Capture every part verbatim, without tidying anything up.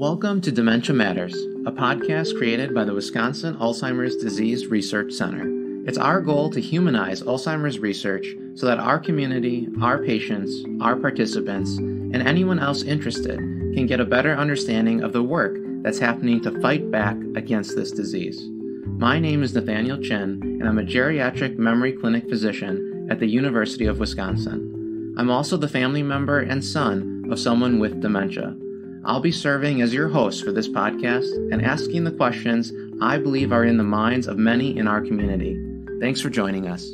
Welcome to Dementia Matters, a podcast created by the Wisconsin Alzheimer's Disease Research Center. It's our goal to humanize Alzheimer's research so that our community, our patients, our participants, and anyone else interested can get a better understanding of the work that's happening to fight back against this disease. My name is Nathaniel Chin, and I'm a geriatric memory clinic physician at the University of Wisconsin. I'm also the family member and son of someone with dementia. I'll be serving as your host for this podcast and asking the questions I believe are in the minds of many in our community. Thanks for joining us.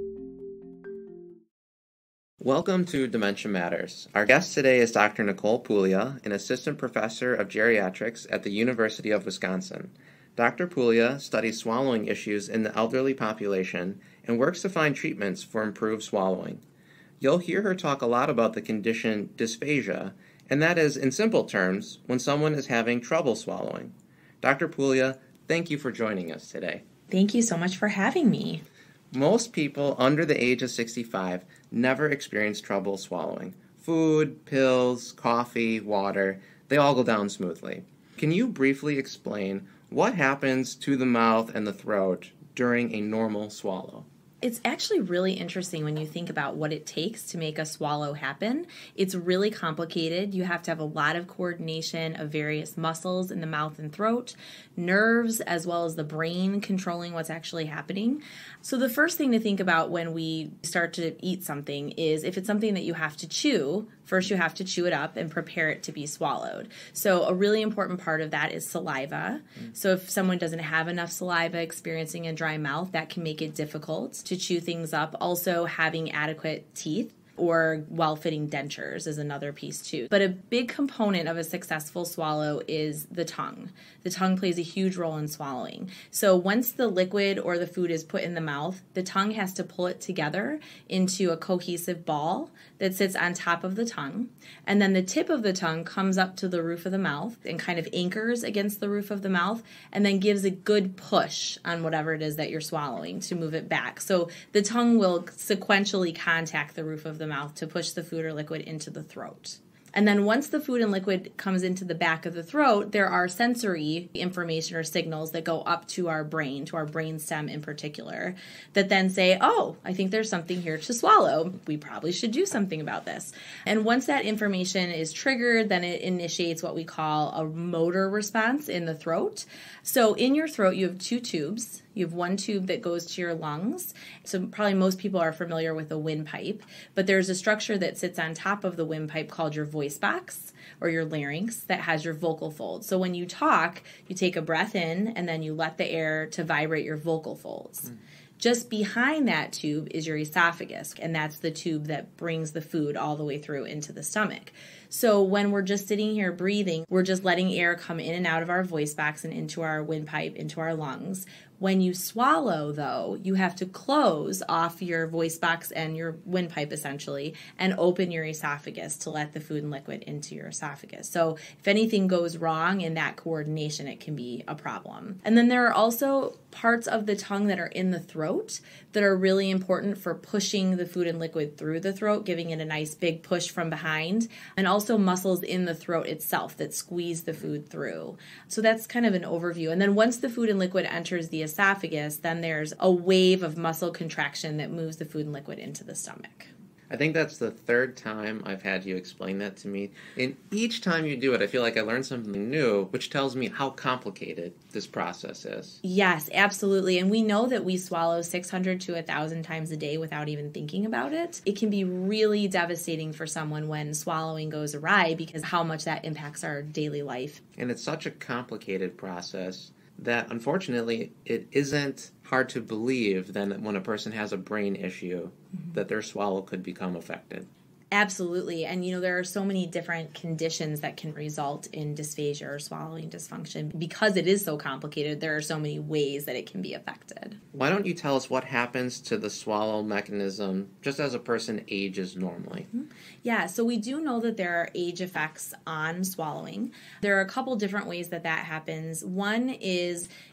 Welcome to Dementia Matters. Our guest today is Doctor Nicole Pulia, an assistant professor of geriatrics at the University of Wisconsin. Doctor Pulia studies swallowing issues in the elderly population and works to find treatments for improved swallowing. You'll hear her talk a lot about the condition dysphagia, and that is, in simple terms, when someone is having trouble swallowing. Doctor Pulia, thank you for joining us today. Thank you so much for having me. Most people under the age of sixty-five never experience trouble swallowing. Food, pills, coffee, water, they all go down smoothly. Can you briefly explain what happens to the mouth and the throat during a normal swallow? It's actually really interesting when you think about what it takes to make a swallow happen. It's really complicated. You have to have a lot of coordination of various muscles in the mouth and throat, nerves, as well as the brain controlling what's actually happening. So the first thing to think about when we start to eat something is if it's something that you have to chew, first you have to chew it up and prepare it to be swallowed. So a really important part of that is saliva. Mm. So if someone doesn't have enough saliva, experiencing a dry mouth, that can make it difficult to chew things up. Also, having adequate teeth or well-fitting dentures is another piece too. But a big component of a successful swallow is the tongue. The tongue plays a huge role in swallowing. So once the liquid or the food is put in the mouth, the tongue has to pull it together into a cohesive ball that sits on top of the tongue. And then the tip of the tongue comes up to the roof of the mouth and kind of anchors against the roof of the mouth and then gives a good push on whatever it is that you're swallowing to move it back. So the tongue will sequentially contact the roof of the mouth to push the food or liquid into the throat. And then once the food and liquid comes into the back of the throat, there are sensory information or signals that go up to our brain, to our brain stem in particular, that then say, oh, I think there's something here to swallow. We probably should do something about this. And once that information is triggered, then it initiates what we call a motor response in the throat. So in your throat, you have two tubes. You have one tube that goes to your lungs. So probably most people are familiar with a windpipe, but there's a structure that sits on top of the windpipe called your voice box or your larynx that has your vocal folds. So when you talk, you take a breath in and then you let the air to vibrate your vocal folds. Mm. Just behind that tube is your esophagus, and that's the tube that brings the food all the way through into the stomach. So when we're just sitting here breathing, we're just letting air come in and out of our voice box and into our windpipe, into our lungs. When you swallow, though, you have to close off your voice box and your windpipe, essentially, and open your esophagus to let the food and liquid into your esophagus. So if anything goes wrong in that coordination, it can be a problem. And then there are also parts of the tongue that are in the throat that are really important for pushing the food and liquid through the throat, giving it a nice big push from behind, and also muscles in the throat itself that squeeze the food through. So that's kind of an overview. And then once the food and liquid enters the esophagus, then there's a wave of muscle contraction that moves the food and liquid into the stomach. I think that's the third time I've had you explain that to me. And each time you do it, I feel like I learned something new, which tells me how complicated this process is. Yes, absolutely. And we know that we swallow six hundred to one thousand times a day without even thinking about it. It can be really devastating for someone when swallowing goes awry because how much that impacts our daily life. And it's such a complicated process that unfortunately it isn't hard to believe then when a person has a brain issue mm-hmm. that their swallow could become affected. Absolutely. And, you know, there are so many different conditions that can result in dysphagia or swallowing dysfunction. Because it is so complicated, there are so many ways that it can be affected. Why don't you tell us what happens to the swallow mechanism just as a person ages normally? Mm-hmm. Yeah, so we do know that there are age effects on swallowing. There are a couple different ways that that happens. One is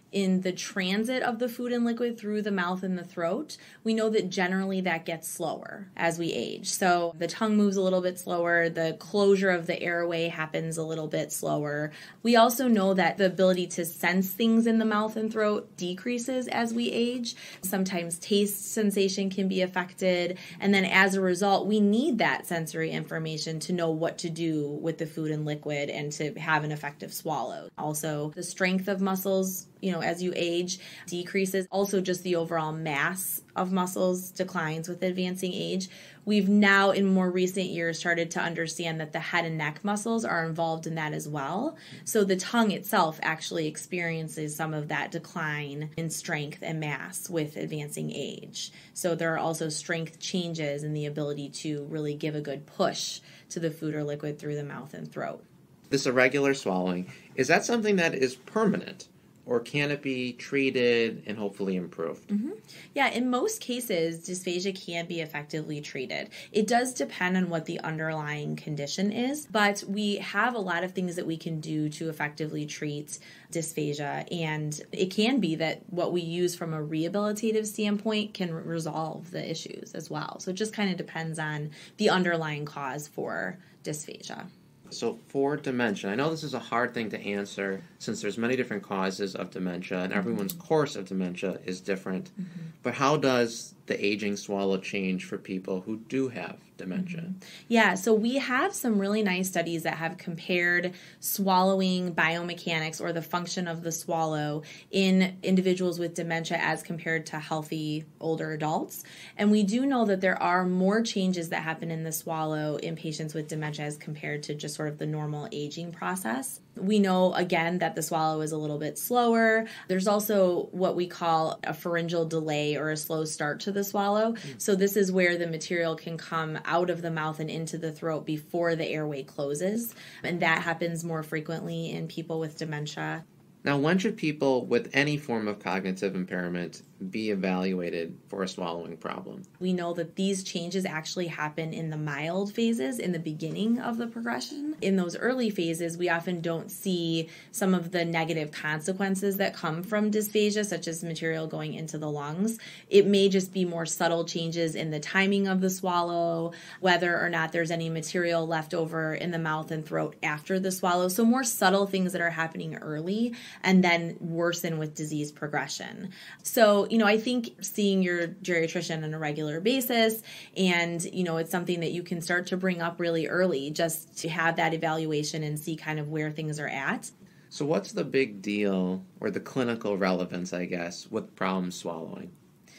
in the transit of the food and liquid through the mouth and the throat, we know that generally that gets slower as we age. So the tongue moves a little bit slower, the closure of the airway happens a little bit slower. We also know that the ability to sense things in the mouth and throat decreases as we age. Sometimes taste sensation can be affected, and then as a result, we need that sensory information to know what to do with the food and liquid and to have an effective swallow. Also, the strength of muscles, you know, as you age decreases. Also, just the overall mass of muscles declines with advancing age. We've now, in more recent years, started to understand that the head and neck muscles are involved in that as well. So the tongue itself actually experiences some of that decline in strength and mass with advancing age. So there are also strength changes in the ability to really give a good push to the food or liquid through the mouth and throat. This irregular swallowing, is that something that is permanent? Or can it be treated and hopefully improved? Mm-hmm. Yeah, in most cases, dysphagia can be effectively treated. It does depend on what the underlying condition is, but we have a lot of things that we can do to effectively treat dysphagia, and it can be that what we use from a rehabilitative standpoint can resolve the issues as well. So it just kind of depends on the underlying cause for dysphagia. So for dementia, I know this is a hard thing to answer since there's many different causes of dementia and everyone's course of dementia is different. Mm-hmm. But how does the aging swallow change for people who do have dementia? Mm-hmm. Yeah, so we have some really nice studies that have compared swallowing biomechanics or the function of the swallow in individuals with dementia as compared to healthy older adults. And we do know that there are more changes that happen in the swallow in patients with dementia as compared to just sort of the normal aging process. We know, again, that the swallow is a little bit slower. There's also what we call a pharyngeal delay or a slow start to the swallow. Mm-hmm. So this is where the material can come out of the mouth and into the throat before the airway closes. And that happens more frequently in people with dementia. Now, when should people with any form of cognitive impairment be evaluated for a swallowing problem? We know that these changes actually happen in the mild phases, in the beginning of the progression. In those early phases, we often don't see some of the negative consequences that come from dysphagia, such as material going into the lungs. It may just be more subtle changes in the timing of the swallow, whether or not there's any material left over in the mouth and throat after the swallow. So more subtle things that are happening early and then worsen with disease progression. So, you know, I think seeing your geriatrician on a regular basis, and, you know, it's something that you can start to bring up really early just to have that evaluation and see kind of where things are at. So what's the big deal, or the clinical relevance, I guess, with problem swallowing?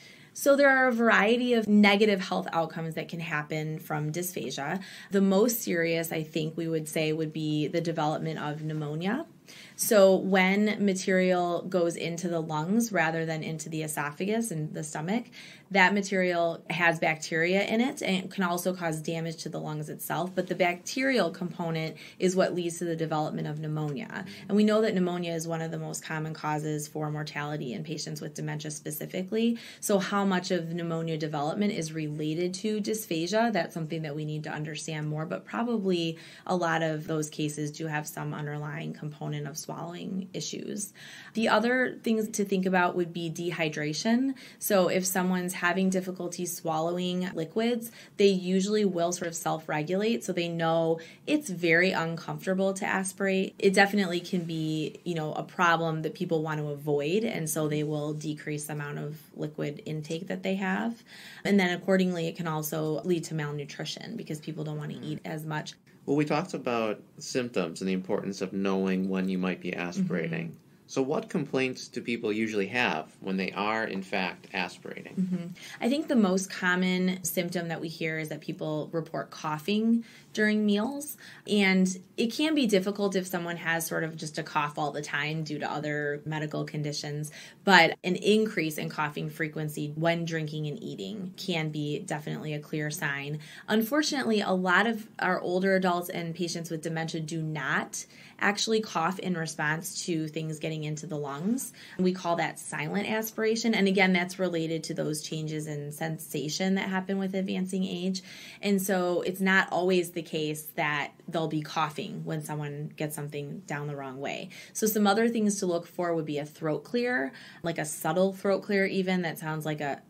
So there are a variety of negative health outcomes that can happen from dysphagia. The most serious, I think we would say, would be the development of pneumonia. So when material goes into the lungs rather than into the esophagus and the stomach, that material has bacteria in it and it can also cause damage to the lungs itself. But the bacterial component is what leads to the development of pneumonia. And we know that pneumonia is one of the most common causes for mortality in patients with dementia specifically. So how much of pneumonia development is related to dysphagia, that's something that we need to understand more. But probably a lot of those cases do have some underlying component of swallowing issues. The other things to think about would be dehydration. So if someone's having difficulty swallowing liquids, they usually will sort of self-regulate. So they know it's very uncomfortable to aspirate. It definitely can be, you know, a problem that people want to avoid. And so they will decrease the amount of liquid intake that they have. And then accordingly, it can also lead to malnutrition because people don't want to eat as much. Well, we talked about symptoms and the importance of knowing when you might be aspirating. Mm-hmm. So what complaints do people usually have when they are, in fact, aspirating? Mm-hmm. I think the most common symptom that we hear is that people report coughing during meals. And it can be difficult if someone has sort of just a cough all the time due to other medical conditions. But an increase in coughing frequency when drinking and eating can be definitely a clear sign. Unfortunately, a lot of our older adults and patients with dementia do not actually cough in response to things getting getting into the lungs. We call that silent aspiration. And again, that's related to those changes in sensation that happen with advancing age. And so it's not always the case that they'll be coughing when someone gets something down the wrong way. So some other things to look for would be a throat clear, like a subtle throat clear even that sounds like a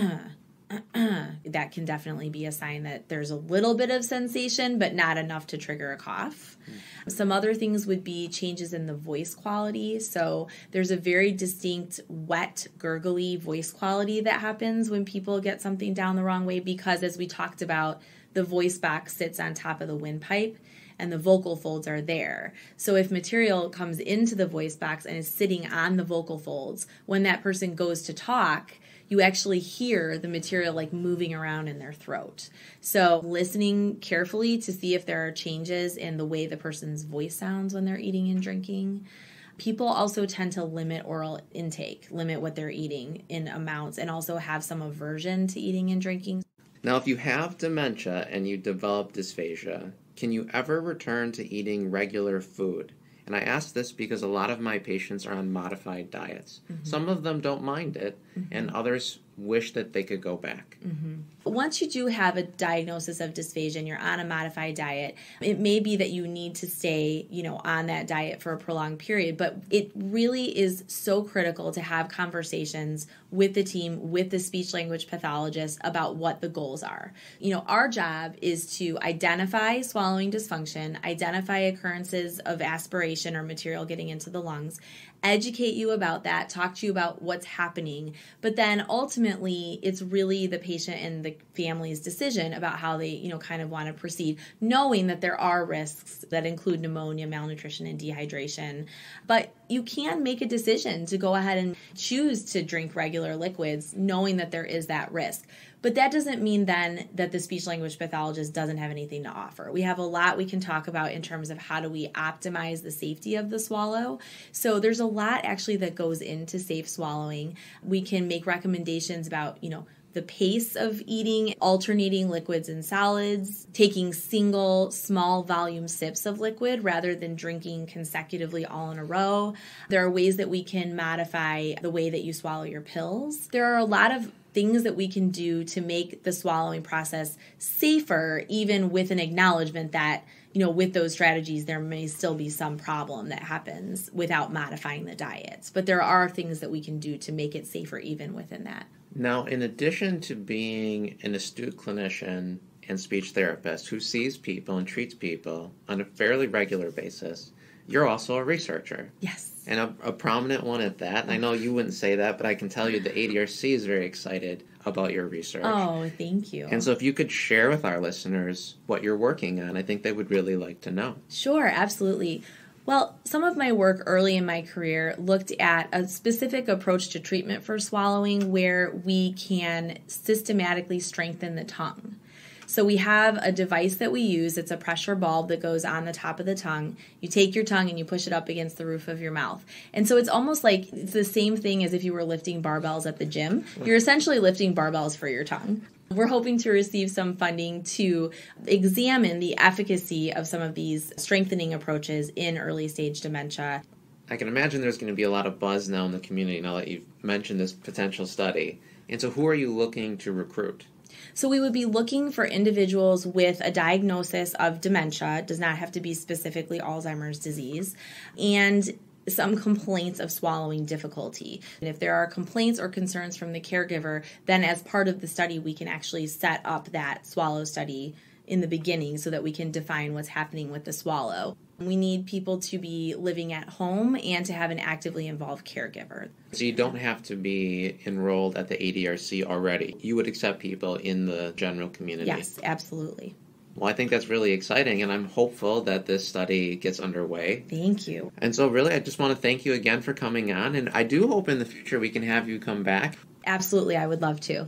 that can definitely be a sign that there's a little bit of sensation, but not enough to trigger a cough. Mm. Some other things would be changes in the voice quality. So there's a very distinct wet, gurgly voice quality that happens when people get something down the wrong way because, as we talked about, the voice box sits on top of the windpipe and the vocal folds are there. So if material comes into the voice box and is sitting on the vocal folds, when that person goes to talk, you actually hear the material like moving around in their throat. So listening carefully to see if there are changes in the way the person's voice sounds when they're eating and drinking. People also tend to limit oral intake, limit what they're eating in amounts, and also have some aversion to eating and drinking. Now, if you have dementia and you develop dysphagia, can you ever return to eating regular food? And I ask this because a lot of my patients are on modified diets. Mm-hmm. Some of them don't mind it, mm-hmm. and others wish that they could go back. Mm-hmm. Once you do have a diagnosis of dysphagia and you're on a modified diet, it may be that you need to stay, you know, on that diet for a prolonged period, but it really is so critical to have conversations with the team, with the speech language pathologist about what the goals are. You know, our job is to identify swallowing dysfunction, identify occurrences of aspiration or material getting into the lungs, educate you about that, talk to you about what's happening, but then ultimately it's really the patient and the family's decision about how they, you know, kind of want to proceed, knowing that there are risks that include pneumonia, malnutrition, and dehydration. But you can make a decision to go ahead and choose to drink regular liquids, knowing that there is that risk. But that doesn't mean then that the speech language pathologist doesn't have anything to offer. We have a lot we can talk about in terms of how do we optimize the safety of the swallow. So there's a lot actually that goes into safe swallowing. We can make recommendations about, you know, the pace of eating, alternating liquids and solids, taking single small volume sips of liquid rather than drinking consecutively all in a row. There are ways that we can modify the way that you swallow your pills. There are a lot of things that we can do to make the swallowing process safer, even with an acknowledgement that, you know, with those strategies, there may still be some problem that happens without modifying the diets. But there are things that we can do to make it safer even within that. Now, in addition to being an astute clinician and speech therapist who sees people and treats people on a fairly regular basis, you're also a researcher. Yes. And a, a prominent one at that. And I know you wouldn't say that, but I can tell you the A D R C is very excited about your research. Oh, thank you. And so if you could share with our listeners what you're working on, I think they would really like to know. Sure, absolutely. Well, some of my work early in my career looked at a specific approach to treatment for swallowing where we can systematically strengthen the tongue. So we have a device that we use. It's a pressure bulb that goes on the top of the tongue. You take your tongue and you push it up against the roof of your mouth. And so it's almost like it's the same thing as if you were lifting barbells at the gym. You're essentially lifting barbells for your tongue. We're hoping to receive some funding to examine the efficacy of some of these strengthening approaches in early stage dementia. I can imagine there's going to be a lot of buzz now in the community now that you've mentioned this potential study. And so who are you looking to recruit? So we would be looking for individuals with a diagnosis of dementia, it does not have to be specifically Alzheimer's disease, and some complaints of swallowing difficulty. And if there are complaints or concerns from the caregiver, then as part of the study, we can actually set up that swallow study in the beginning so that we can define what's happening with the swallow. We need people to be living at home and to have an actively involved caregiver. So you don't have to be enrolled at the A D R C already. You would accept people in the general community. Yes, absolutely. Well, I think that's really exciting, and I'm hopeful that this study gets underway. Thank you. And so really, I just want to thank you again for coming on, and I do hope in the future we can have you come back. Absolutely, I would love to.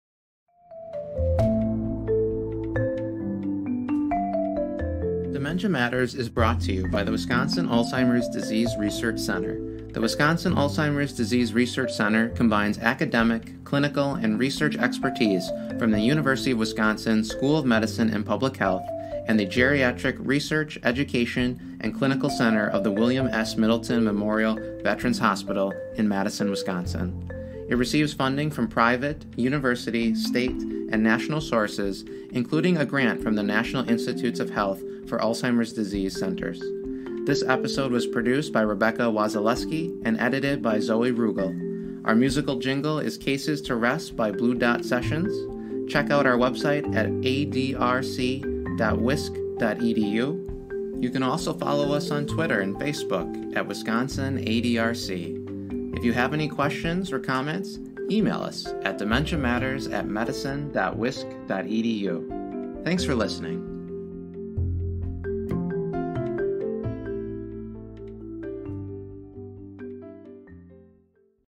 Dementia Matters is brought to you by the Wisconsin Alzheimer's Disease Research Center. The Wisconsin Alzheimer's Disease Research Center combines academic, clinical, and research expertise from the University of Wisconsin School of Medicine and Public Health and the Geriatric Research, Education, and Clinical Center of the William S. Middleton Memorial Veterans Hospital in Madison, Wisconsin. It receives funding from private, university, state, and national sources, including a grant from the National Institutes of Health for Alzheimer's Disease Centers. This episode was produced by Rebecca Wazaleski and edited by Zoe Rugel. Our musical jingle is Cases to Rest by Blue Dot Sessions. Check out our website at a d r c dot wisc dot e d u. You can also follow us on Twitter and Facebook at Wisconsin A D R C. If you have any questions or comments, email us at dementia matters at medicine dot wisc dot e d u. Thanks for listening.